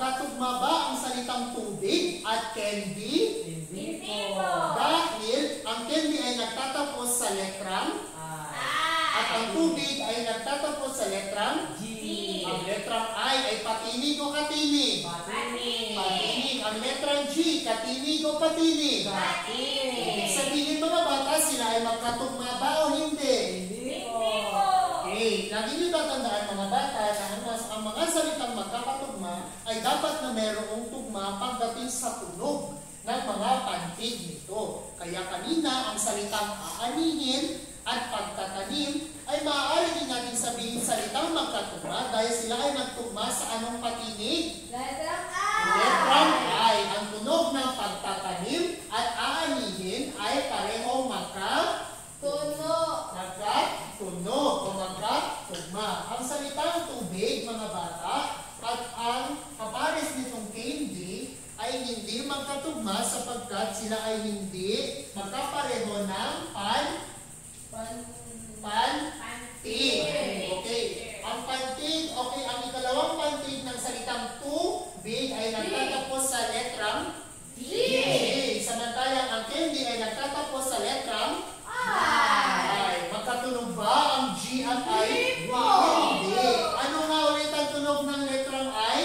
magkatugma ba ang salitang tubig at candy? Hindi po. Dahil ang candy ay nagtatapos sa letrang at ang tubig ay nagtatapos sa letrang G. Ang letrang I ay patinig o katinig? Patinig. Patinig. Ang letrang G, katinig o patinig? Ibig sabihin mga bata, sila ay magkatugma ba o hindi? Hindi po. Okay, lagi niyo tatandaan mga bata na ang mga salitang magkakatugma ay dapat na mayroong tugma pagdating sa tunog ng mga pantig nito. Kaya kanina ang salitang aanihin at pagtatanim ay maaari din natin sabihin salitang magkatugma dahil sila ay nagtugma sa anong patinig? Letrang Letrang I. Ang tunog ng pagtatanim at aanihin ay parehong magkatunog o magkatugma. Ang salitang tubig, mga bata, at ang kapares nitong candy ay hindi magkatugma sapagkat sila ay hindi magkapareho ng pantig. Okay. Ang pantig, okay, ang ikalawang pantig ng salitang tubig ay nagtatapos sa letrang D. Samantalang ang candy ay nagtatapos sa letrang I. Magkatunog ba ang G at I? Hindi. Ano nga ulit ang tunog ng letrang I?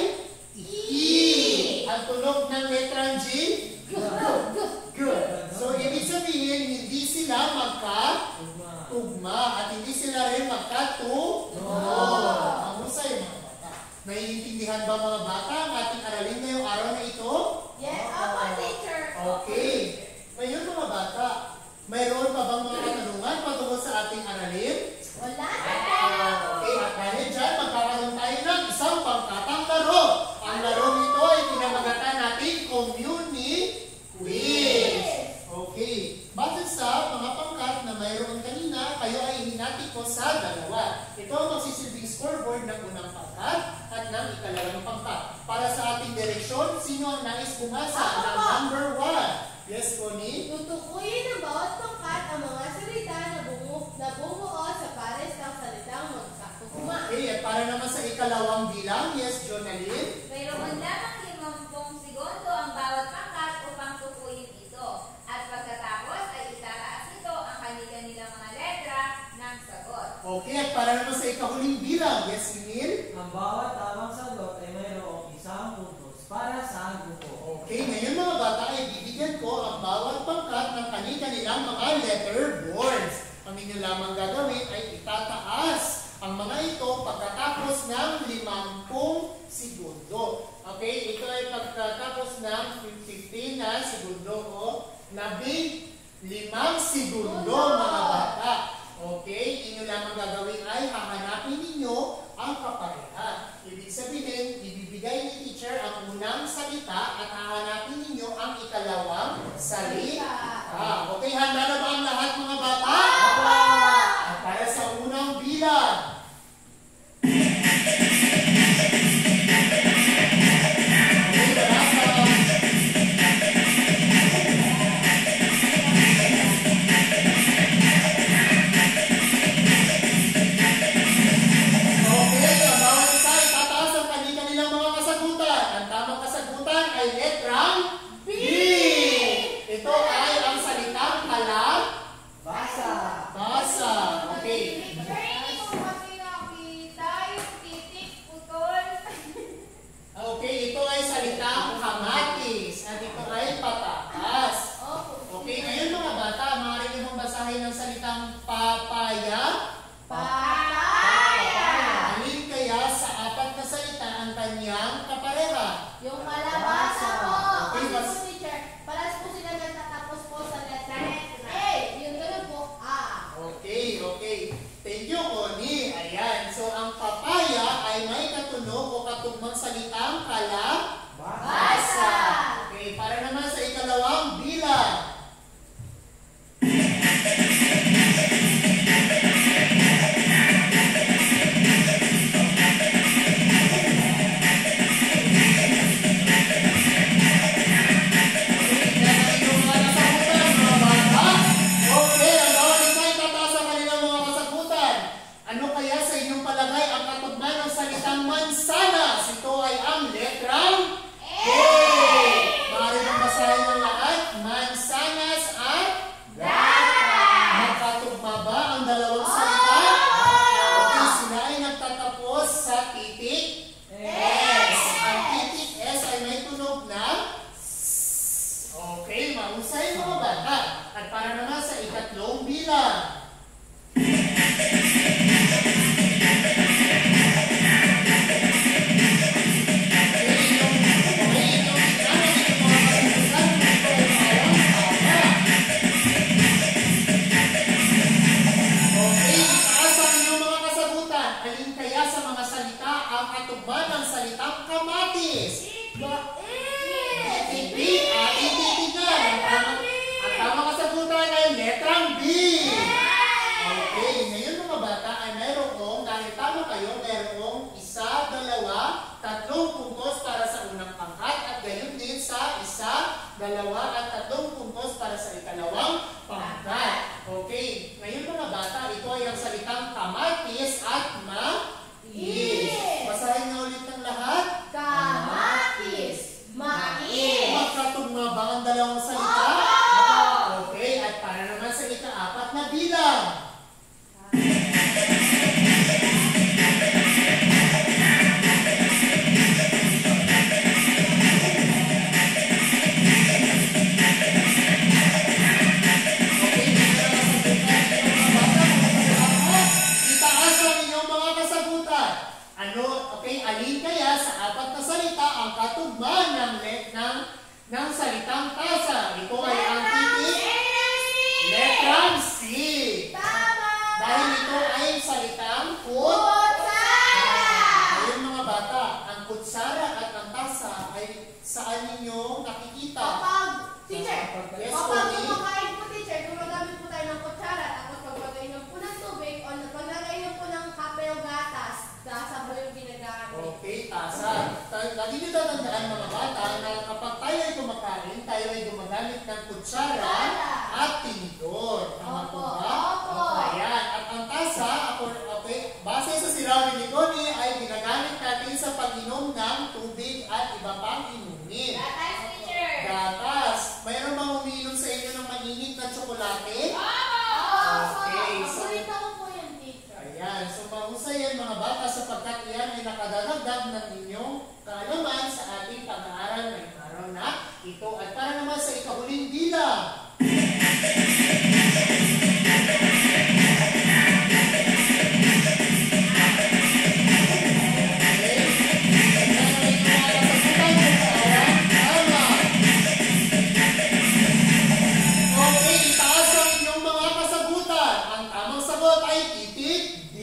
E. Ang tunog ng letrang G? Good. So, ibig sabihin, hindi sila magkatugma at hindi sila rin magkatunog. Ang husay, mga bata. Naiintindihan ba mga bata ang ating aralin ngayong araw na ito? Yes, opo, teacher. Okay. Ngayon mga bata, mayroon pa bang mga katanungan patungkol sa ating aralin? Wala Okay, at dahil dyan, magkakaroon tayo ng isang pangkatang laro. Ang laro nito ay pinamagatan natin Community Quiz. Okay. Base sa mga pangkat na mayroon kanina, kayo ay hinati ko sa dalawa. Ito ang magsisilbing scoreboard ng unang pangkat at ng ikalawang pangkat. Para sa ating direksyon, sino ang nais bumasa ng number 1? Yes, Connie? Tutukuyin ng bawat pangkat ang mga salita na bumuo sa pares ng salitang magkatugma. Okay, at para naman sa ikalawang bilang, yes, Jonalyn? Mayroon lamang 50 segundo ang bawat pangkat upang tukuyin ito. At pagkatapos ay itataas ito ang kanilang mga letra ng sagot. Okay, at para naman sa ikahuling bilang, yes, Emil? Ang bawat tamang sagot ay mayroong isang puntos para sa grupo. Okay, ngayon mga bata ay bibigyan ko ang bawat pangkat ng kanilang mga letter boards. Ang inyo lamang gagawin ay itataas ang mga ito pagkatapos ng 50 segundo. Okay, ito ay pagkatapos ng 15 na segundo o 15 segundo mga bata. Okay, inyo lamang gagawin ay hahanapin ninyo ang kapareha. Ibig sabihin, ibibigay ni teacher ang unang salita at hahanapin ninyo ang ikalawang salita. Okay, handa na ba ang lahat mga bata? At para sa unang bilang. Ano kaya sa inyong palagay ang katugma ng salitang mansanas? Ito ay ang letra mais. Mais. Ating titignan. Ang tamang kasagutan ay letrang B. Okay, ngayon mga bata ay mayroong, dahil tama kayo, mayroong 1, 2, 3 puntos para sa unang pangkat at gayon din sa 1, 2 at 3 puntos para sa ikalawang pangkat. Okay, ngayon mga bata, ito ay ang salitang kamatis at mais. Basahin nga ulit ng lahat. Kamatis. Mais. Magkatugma ba ang dalawang salita? Okay, at para naman sa ika-4 na bilang. Itaas ang inyong mga kasagutan. Okay, alin kaya sa 4 na salita ang katugma ng salitang tasa? Ito ay ang titik. Letrang C. Tama. Dahil ito ay salitang Kutsara. Ngayon mga bata, ang kutsara at ang tasa ay saan ninyo nakikita? Kapag, teacher, Yes, kapag Tony. kumakain po, teacher, gumagamit po tayo ng kutsara, tapos pagpagay niyo po ng tubig, o paglagay niyo po ng kape o gatas, sasabo yung ginagamit. Okay, tasa. Lagi nyo tatandaan mga bata na kapag tayo ay kumakain, tayo ay gumagamit ng kutsara at tinidor. Tama po ba? Opo. Ayan. At ang tasa, okay, base sa silawin ni Connie, ay ginagamit natin sa pag-inom ng tubig at iba pang inumin. Gatas, teacher. Gatas. Mayroon bang umiinom sa inyo ng mainit na tsokolate? Okay, so- Paborito ko po yung teacher. Ayan, so mahusay yan mga bata sapagkat iyan ay nakadadagdag ng inyong kaalaman sa ating pag-aaral ngayong araw na ito. At para naman sa ikahuling bilang. Okay, itaas ang inyong mga kasagutan. Ang tamang sagot ay titik D.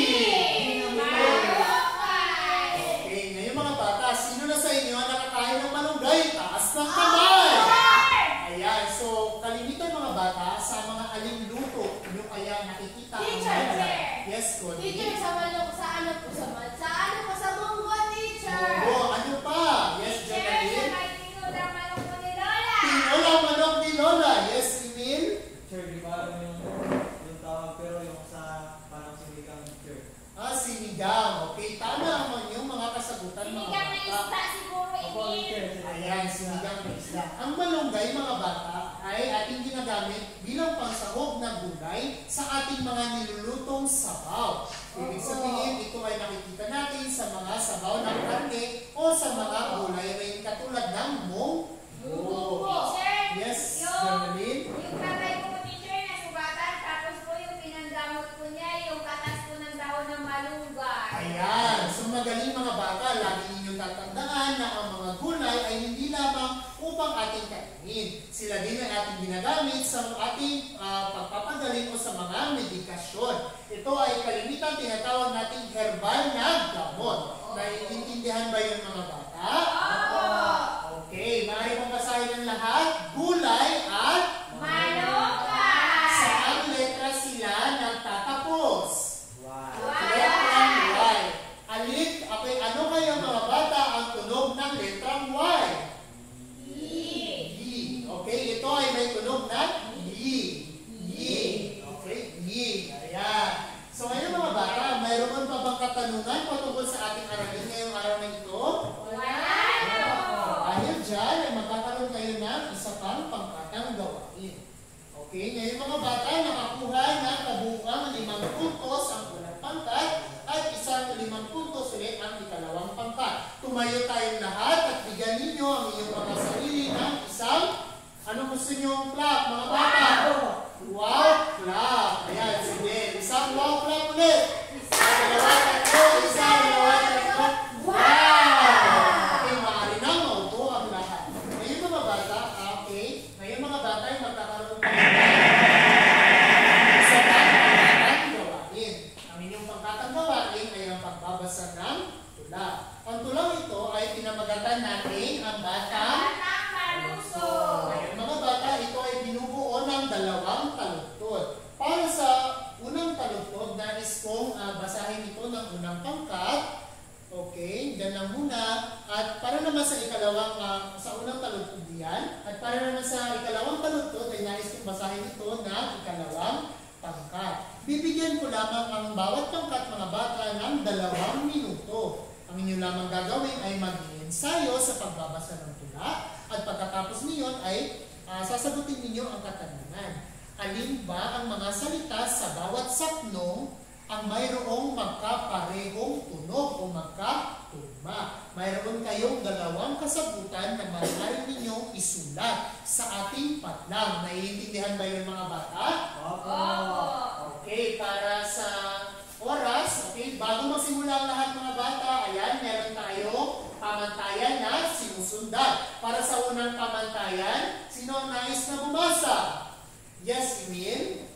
Okay, ngayon mga bata, sino na sa inyo ang nakakain ng malunggay? Taas ng kamay! Ayan, so kalimitan mga bata sa mga alimluto, nyo kaya nakikita ang Teacher, mga- sir. Yes, good. Teacher, sa manok, sa ano po, sa ano po, sa munggo, teacher. Oo, ano pa? Yes, Teacher, Jonathan. sa may tinudang manok po ni Lola. Tinolang manok ni Lola. Yes, Emil? Sir, di ba alam yung tawag pero yung sa parang sinigang sir. Sinigang. Okay, tama naman yung mga kasagutan mga Sinigang na bata. isda siguro, Opo, Emil. sir. Ayan, sinigang na isda. Ang malunggay, mga bata, ay ating ginagamit bilang pangsahog na gulay sa ating mga nilulutong sabaw. Ibig sabihin, ito ay nakikita natin sa mga sabaw ng karne o sa mga gulay rin katulad ng munggo. Teacher, Yes, yung Germaline? tatay ko po, teacher, nasugatan, tapos po yung pinandamot po niya, yung katas po ng dahon ng malunggay. Ayan. So magaling mga bata, lagi ninyong tatandaan na ang mga gulay ay hindi lamang upang ating kainin. Sila din ang ating ginagamit sa ating pagpapagaling o sa mga medikasyon. Ito ay kalimitan tinatawag nating herbal na gamot. Naiintindihan ba yun mga bata? Okay, maaari mong basahin ng lahat. Gulay at Malunggay. saan letra sila nagtatapos? Wow. Letrang Y. Okay, ano kaya mga bata ang tunog ng letrang Y? Y. Okay, ito ay may tunog na Y. Y. Okay, Y. Ayan. So ngayon mga bata, mayroon pa bang katanungan patungkol sa ating aralin ngayong araw na ito? Dahil dyan ay magkakaroon kayo ng isa pang pangkatang gawain. Okay, ngayon mga bata, nakakuha ng kabuuang 5 puntos ang unang pangkat at isang 5 puntos ulit ang ikalawang pangkat. Tumayo tayong lahat at bigyan ninyo ang inyong mga sarili ng isang, ano gusto nyo clap mga bata? Wow clap! Ayan, sige. Isang wow clap ulit. Isa, dalawa, tatlo. Isa, dalawa, tatlo. Wow! Okay, maaari na maupo ang lahat. Ngayon mga bata, okay. Ngayon mga bata ay magkakaroon tayo ng isa pang pangkatang gawain. Ang inyong pangkatang gawain ay ang pagbabasa ng tula. Ang tulang ito ay pinamagaling pagatan natin ang bata. Batang Maruso. Ngayon mga bata, ito ay binubuo ng dalawang taludtod. Para sa unang taludtod, nais kong basahin ito ng unang pangkat. Okay, dyan lang muna. At para naman sa sa unang taludtod yan, at para naman sa ikalawang taludtod, ay nais kong basahin ito ng ikalawang pangkat. Bibigyan ko lamang ang bawat pangkat mga bata ng 2 minuto. Ang inyo lamang gagawin ay mag-ensayo sa pagbabasa ng tula at pagkatapos niyon ay sasagutin ninyo ang katanungan. Alin ba ang mga salita sa bawat sapnong ang mayroong magkaparehong tunog o magkatugma? Mayroon kayong 2 kasagutan na maaari ninyong isulat sa ating patlang. Naiintindihan ba yun mga bata? Opo. Okay, para sa oras, okay, bago magsimula ang lahat mga bata, ayan, meron tayong pamantayan na sinusundan. Para sa unang pamantayan, sino ang nais na bumasa? Yes, Emil?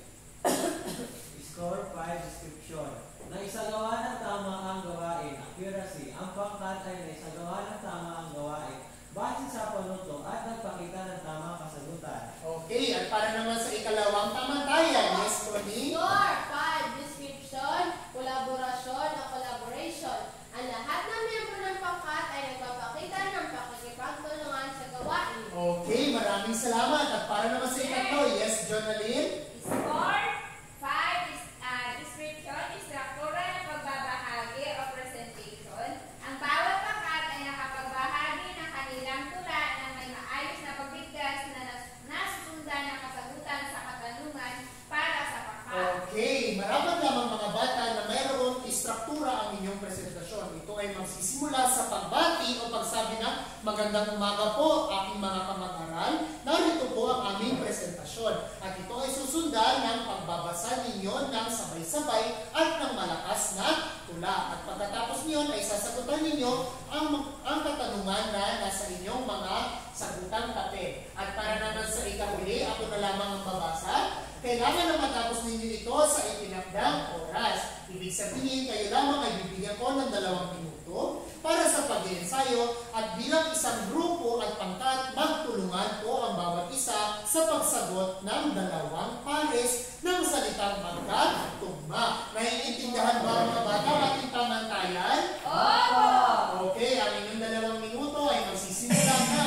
Score 5, description. Naisagawa ng tama ang gawain, accuracy. Ang pangkat ay naisagawa ng tama ang gawain base sa panuto at nagpakita ng tamang kasagutan. Okay, at para naman sa ikalawang pamantayan, yes, Connie? Score 5, description, kolaborasyon o collaboration. Ang lahat ng miyembro ng pangkat ay nagpapakita ng pakikipagtulungan sa gawain. Okay, maraming salamat. At para naman sa ikatlo, yes, Jonalyn? Score 5 is description, struktura ng pagbabahagi o presentation. Ang bawat pangkat ay nakapagbahagi ng kanilang tula na may maayos na pagbigkas na nasusundan ng kasagutan sa katanungan para sa pangkat. Okay, marapat lamang mga bata na mayroong istruktura ang inyong presentasyon. Ito ay magsisimula sa pagbati o pagsabi ng magandang umaga po, aking mga kamag-aral. Narito po ang aming presentasyon. At ito ay susundan ng pagbabasa ninyo ng sabay-sabay at ng malakas na tula. At pagkatapos niyon ay sasagutan ninyo ang katanungan na nasa inyong mga sagutang papel. At para naman sa ikahuli, ako na lamang ang babasa. Kailangan na matapos ninyo ito sa itinakdang oras. Ibig sabihin, kayo lamang ay bibigyan ko ng 2 minuto para sa pag-iensayo at bilang isang grupo at pangkat, magtulungan po ang bawat isa sa pagsagot ng 2 pares ng salitang magkatugma. Naiintindihan ba mga bata ang ating pamantayan? Opo! Okay, ang inyong 2 minuto ay magsisimula na.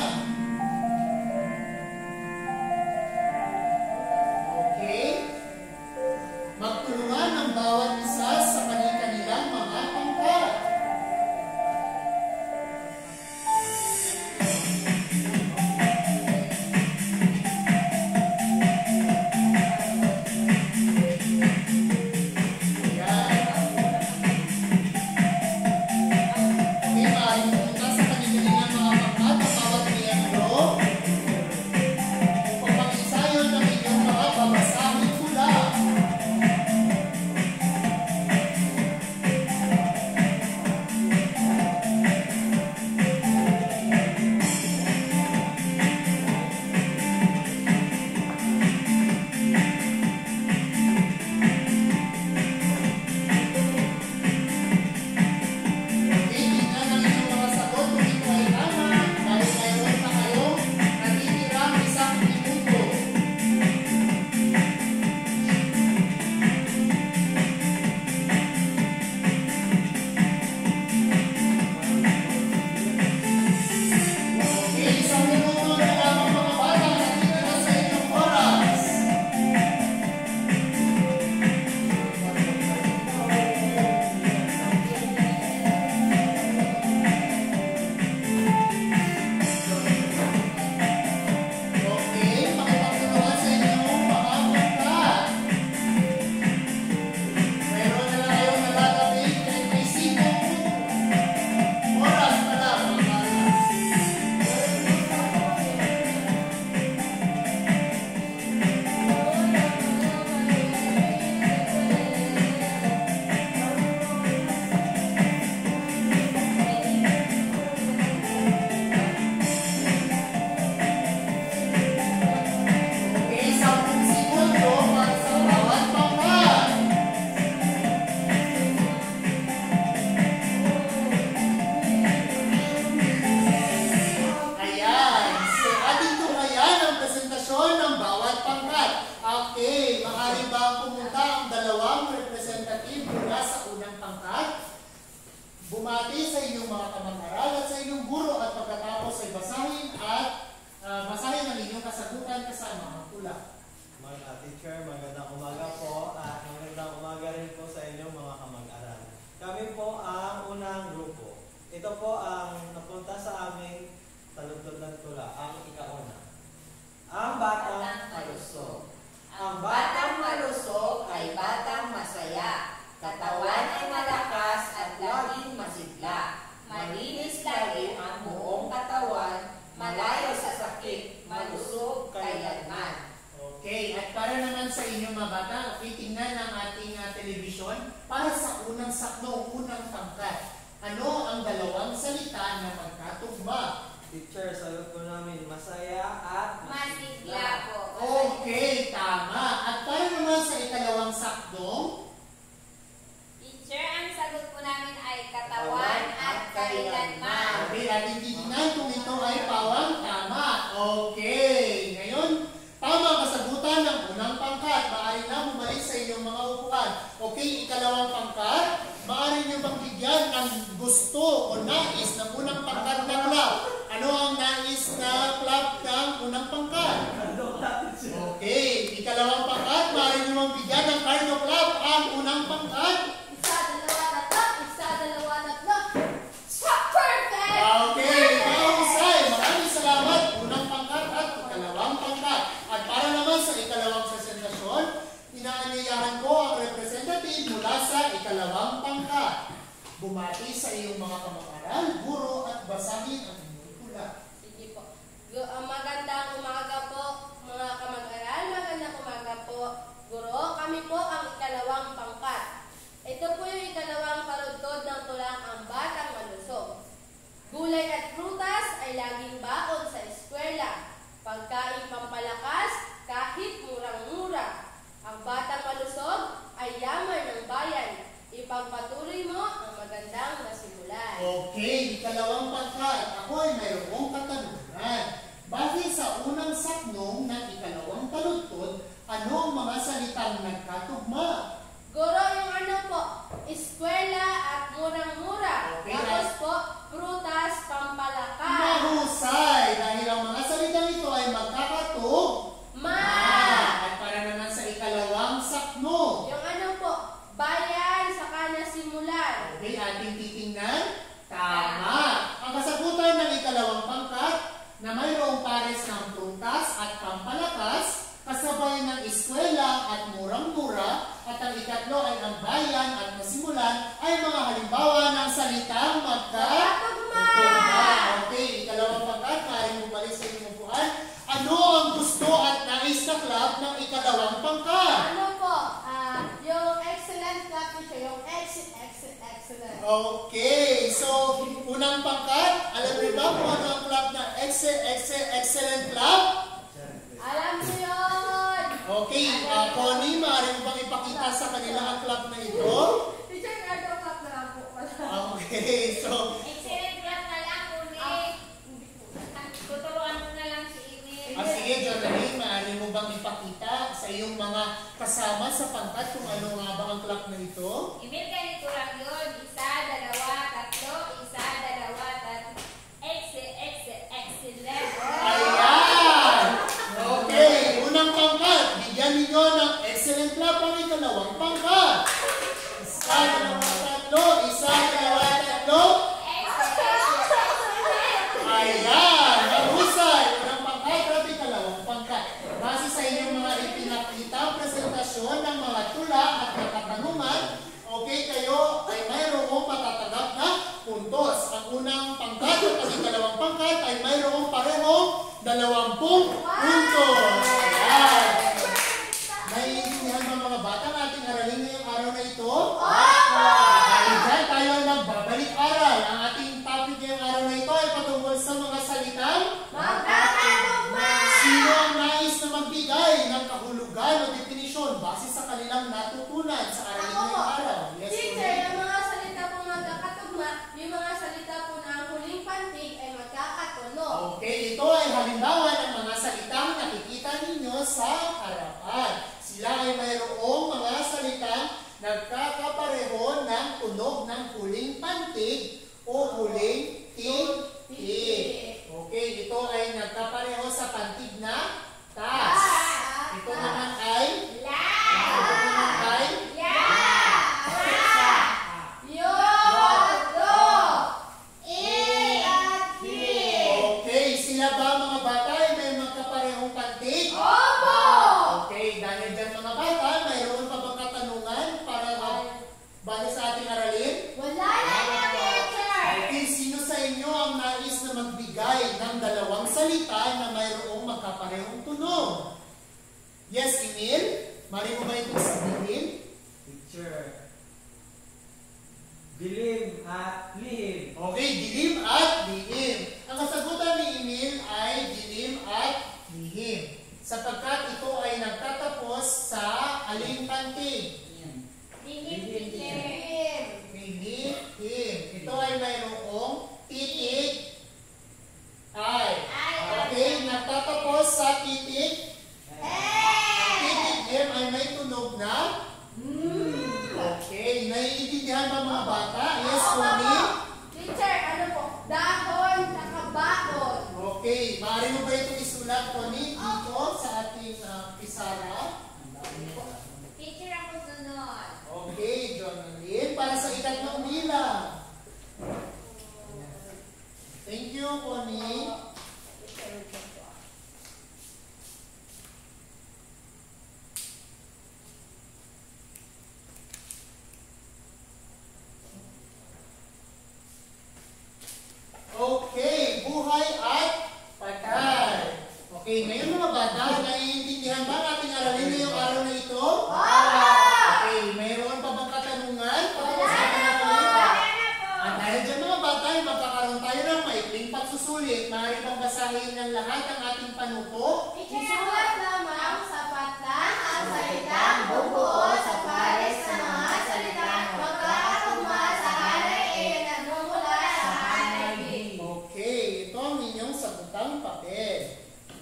Magtulungan ang bawat isa sa kanilang mga pangkat. Ayan. bumati sa inyong mga kamag-aral at sa inyong guro at pagkatapos ay basahin ang inyong kasagutan kasama ang tula. Mga teacher, magandang umaga po at magandang umaga rin po sa inyong mga kamag-aral. Kami po ang unang grupo. Ito po ang napunta sa aming taludtod ng tula, ang ikauna. Ang batang malusog. Ang batang malusog ay batang masaya. Katawan ay malakas at laging masigla. Malinis lagi ang buong katawan, malayo sa sakit, malusog kailanman. Okay, at para naman sa inyong mga bata, tingnan ang ating telebisyon para sa unang sakno, unang pangkat. Ano ang dalawang salita na magkatugma? Teacher, sagot po namin, masaya at Masigla po. Okay, tama. At para naman sa ikalawang sakdong, Teacher, ang sagot po namin ay katawan at kailanman. okay, ating titignan kung ito ay pawang tama. Okay, ngayon, tama ang kasagutan ng unang pangkat. Maaari na bumalik sa inyong mga upuan. Okay, ikalawang pangkat, maaari niyo bang bigyan ng gusto o nais ng unang pangkat na club? Ano ang nais na club ng unang pangkat? Okay, ikalawang pangkat, maaari niyo bang bigyan ng Cardo Club ang unang pangkat? Isa, dalawa, tatlo. Isa, dalawa, tatlo. Perfect! Okay, mahusay. Maraming salamat. Unang pangkat at ikalawang pangkat. At para naman sa ikalawang presentasyon, inaanyayahan ko ang representative mula sa ikalawang pangkat. Bumati sa iyong mga kamag-aral, guro at basahin ang inyong tula. Sige po. Magandang umaga po, mga kamag-aral. Magandang umaga po, guro. Kami po ang ikalawang pangkat. Ito po yung ikalawang parudtod ng tulang ang batang malusog. Gulay at prutas ay laging baon sa eskwela. Pagkain pampalakas kahit murang-mura. Ang batang malusog ay yaman ng bayan. Ipagpatuloy mo ang magandang nasimulan. Okay, ikalawang pangkat. Ako ay mayroong katanungan. Base sa unang saknong ng ikalawang taludtod, ano ang mga salitang nagkatugma? Guro, yung ano po, eskwela at murang-mura. Okay, Tapos po, prutas, pampalakas. Mahusay! Dahil ang mga salitang ito ay magkakatugma. At para naman sa ikalawang sakno. Yung ano po, bayan, saka nasimulan. Okay, ating titingnan. Tama! Ang kasagutan ng ikalawang pangkat na mayroong pares ng prutas at pampalakas, kasabay ng eskwela at murang-mura, at ang ikatlo ay ang bayan at nasimulan ay mga halimbawa ng salitang magkatugma. Okay, ikalawang pangkat, maaaring bumalik sa inyong upuan. Ano ang gusto at nais na club ng ikalawang pangkat? Ano po, yung excellent club teacher, yung excellent. Okay, so unang pangkat, alam niyo ba kung ano ang club na excellent club? Alam niyo yun! Okay, Connie, maaari mo bang ipakita sa kanila ang club na ito? Teacher, ano club na lang po pala. Okay, so Excellent club na lang, kunin. Tuturuan ko na lang si Ine. sige, Jonathan, maaari mo bang ipakita sa iyong mga kasama sa pangkat kung ano nga ba ang club na ito? Emil, ganito lang yun. Isa, dalawa, tatlo. Isa, dalawa, tatlo. Excellent. Ayan! Okay, unang pangkat, bigyan ninyo ng excellent club ang ikalawang pangkat. Isa, dalawa, tatlo. Isa, dalawa, tatlo. Ayan! Mahusay! Unang pangkat at ikalawang pangkat. Base sa inyong mga ipinakita presentasyon ng mga tula at mga katanungan, okay, kayo ay mayroong matatanggap na puntos. Ang unang pangkat at ang ikalawang pangkat ay mayroong parehong 20 puntos. Ayan! Naiintindihan ba mga bata ang ating aralin ngayong araw na ito? Dahil dyan tayo ay magbabalik-aral. Ang ating topic ngayong araw na ito ay patungkol sa mga salitang Magkakatugma! sino ang nais na magbigay ng kahulugan o definisyon base sa kanilang natutunan sa aralin Ako po. ngayong araw? Yes, Teacher, Connie. yung mga salita po magkakatugma, yung mga salita po na ang huling pantig ay magkakatunog. Okay, ito ay halimbawa ng mga salitang nakikita ninyo sa harapan. Sila ay mayroong mga salitang nagkakapareho ng tunog ng huling pantig o huling tig. Okay, ito ay nagkapareho sa pantig na tas. Ito naman ay ito naman ay okay, sila ba mga bata ay may magkaparehong pantig? Okay, dahil dyan mga bata, mayroon pa bang katanungan para base sa ating aralin? Okay, sino sa inyo ang nais na magbigay ng dalawang salita na mayroong magkaparehong tunog? Yes, Emil? Mari mo ba itong sabihin? Teacher. Dilim at lihim. Okay, dilim at lihim. Ang kasagutan ni Emil ay dilim at lihim. Sapagkat ito ay nagtatapos sa aling pantig. Lihim. Ito ay mayroong titig ay. Okay, nagtatapos sa titig. Ang titig M ay may tunog na. Okay, naiintindihan ba mga bata? Yes, Connie? Teacher, ano po? Dahon, nakabakod. Okay, maaari mo ba itong isulat, Connie, dito sa ating pisara? Teacher, ako sunod. Okay, Jonalyn, para sa ikatlong bilang. Thank you, Connie. Okay, buhay at patay. Okay, ngayon mga bata, naiintindihan ba ang ating aralin ngayong araw na ito? Okay, mayroon pa bang katanungan? Pag-usapan natin. At dahil dyan mga bata, magkakaroon tayo ng maikling pagsusulit. Maaari bang basahin ng lahat ang ating panuto? Isulat lamang sapat lang ang salitang bubuo sa pares sa mga salitang magkakatugma sa hanay A na nagmumula sa hanay B. Okay, ito ang inyong sagutang papel.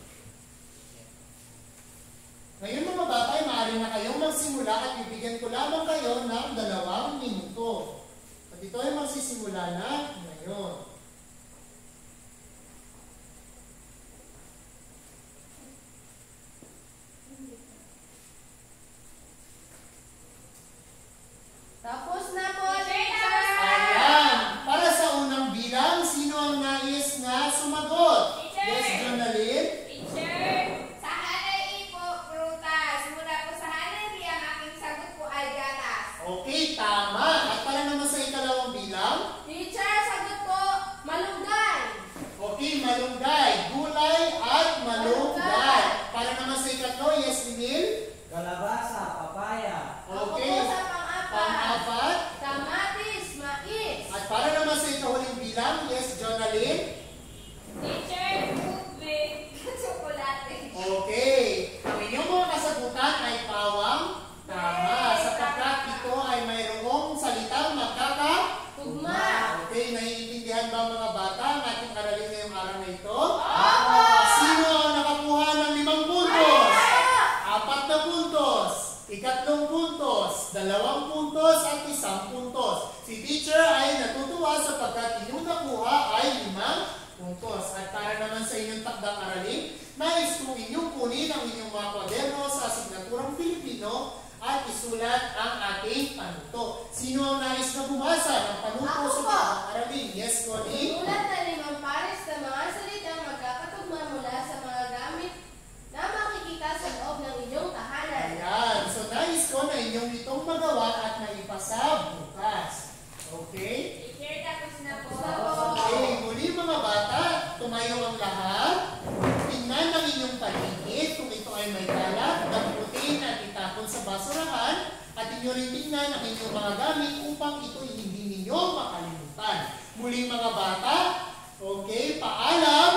Ngayon mga bata, maaari na kayong magsimula at bibigyan ko lamang kayo ng 2 minuto. At ito ay magsisimula na ngayon. Tapos na po, teacher! Ayan! Para sa unang bilang, sino ang nais na sumagot? Teacher! Yes, Jonalyn? Teacher, sa hanay A po, prutas. Mula po sa hanay B, ang aking sagot po ay gatas. Okay, tama. At para naman sa ikalawang bilang, Teacher, sagot po, malunggay. okay, malunggay. Gulay at malunggay. Para naman sa ikatlo, yes, Emil? Kalabasa, papaya. Ako Okay. po sa pang-apat. Pang-apat. Kamatis, mais. At para naman sa ikahuling bilang, yes, Jonalyn? Teacher, tubig, tsokolate. Okay. Ang inyong mga kasagutan ay pawang tama. Sapagkat ito ay mayroong salitang Tugma. Okay, naiintindihan ba mga bata ang ating aralin ngayong araw na ito? Opo. Sino ang nakakuha ng 5 puntos? 4 na puntos. 3 puntos. 2 puntos at 1 puntos. Si teacher ay natutuwa sapagkat inyong nakuha ay 5 puntos. At para naman sa inyong takdang aralin, nais kong inyong kunin ang inyong mga kwaderno sa asignaturang Filipino at isulat ang ating panuto. Sino ang nais na bumasa ng panuto Ako sa po. takdang aralin? Yes, Connie? Sulat na 5 pares na mga salitang magkakatugma mula sa mga gamit na makikita sa loob ng inyong tahanan. Ayan. So, nais ko na inyong itong magawa at maipasa bukas. Okay? Teacher, tapos na po. Okay, muli mga bata, tumayo ang lahat. Tingnan ang inyong paligid kung ito ay may kalat, damputin at itapon sa basurahan. At inyo rin tingnan ang inyong mga gamit upang ito hindi ninyo makalimutan. Muli mga bata, okay, paalam!